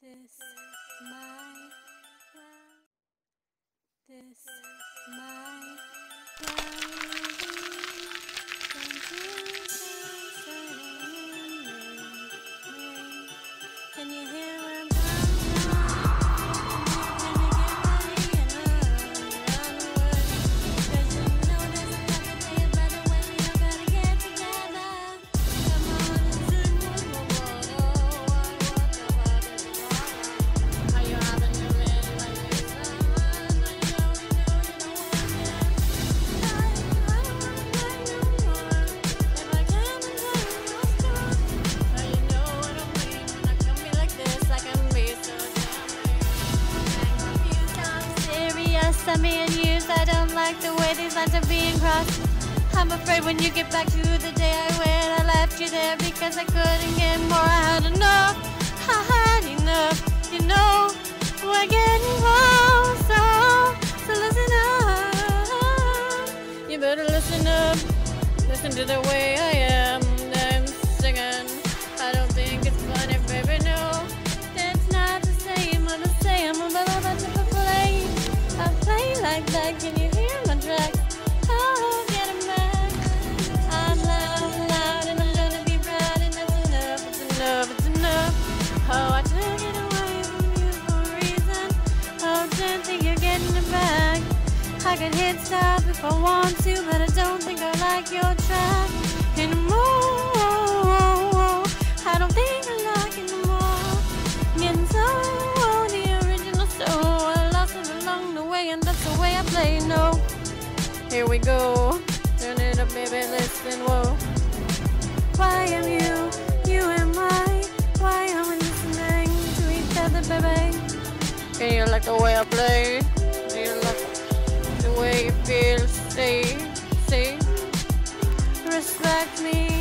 This my world. This my world. Can you hear where I'm coming from? Can you get ready and run away? 'Cause you know there's another day better when we all gotta get together. Come on and sing with me. Are you having your man like this? I know you don't want it. I don't wanna play no more. If I can't enjoy your story. Now you know what I mean when I come be like this. I can be so damn confused. I'm serious. I'm being used. I don't like the way these lines are being crossed. I'm afraid when you get back to the day I went, I left you there because I couldn't get more. I had enough. I had enough. You know, we're getting closer. So listen up. You better listen up. Listen to the way I am. I'm singing. I don't think it's funny, baby. No, that's not the same. I'm the same. I'm about to play. I play like that. Can you hear my tracks? Oh, get 'em back. I'm loud, and I'm gonna be proud, and that's enough. It's enough. It's enough. Oh, I took it away from you for a reason. Oh, don't think you're getting it back. I can hit stop if I want to, but I don't think I like your track anymore. I don't think I like it no more. Getting so the original soul. I lost it along the way, and that's the way I play. No, here we go. Turn it up, baby. Listen, whoa. Why am you am I? Why am I listening to each other, baby? Can you like the way I play? Do you like the way you feel? Say, respect me.